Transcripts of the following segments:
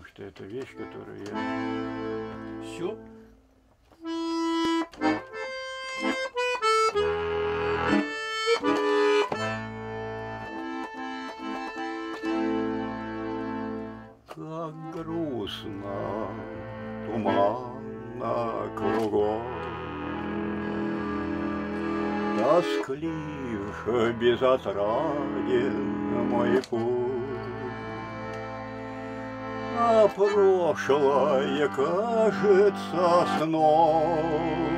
что это вещь, которую я... Все? Как грустно, туманно кругом, тосклив, безотраден мой путь, а прошлое кажется сном,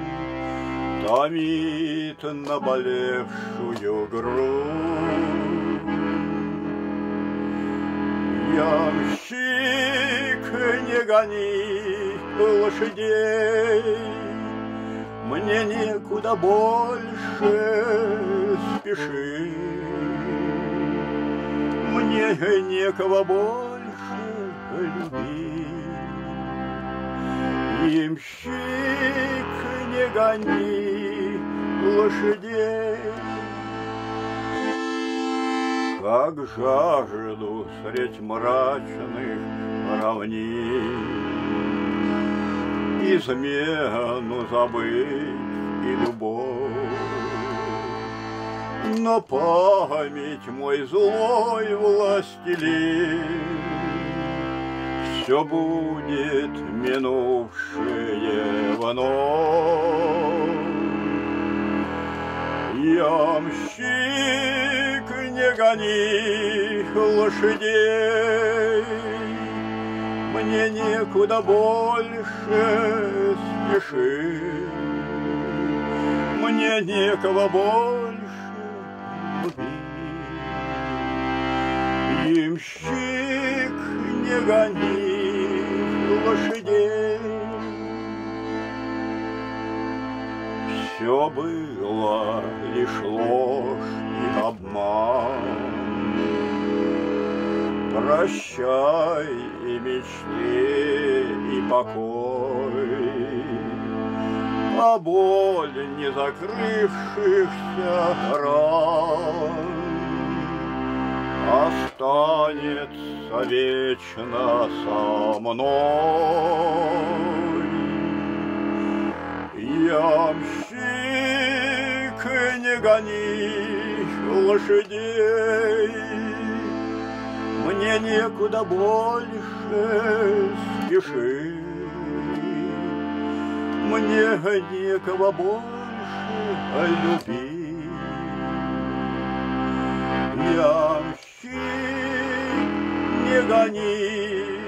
томит наболевшую грудь. Ямщик, не гони лошадей, мне некуда больше спешить, мне некого больше любить. Ямщик, не гони лошадей, как жажду средь мрачных равнин измену забыть и любовь. Но память мой злой властелин все будет минувшее вновь. Ямщик, не гони лошадей, мне некуда больше спешить, мне некого больше любить. Ямщик, не гони лошадей. Все было лишь ложь и обман. Прощай и мечты, и покой, а боль не закрывшихся ран останется вечно со мной. Ямщик, не гони лошадей, мне некуда больше спешить, мне некого больше любить. Ямщик, не гони